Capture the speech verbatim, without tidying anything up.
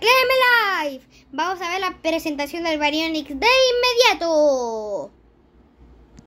Game Live. Vamos a ver la presentación del Baryonyx de inmediato.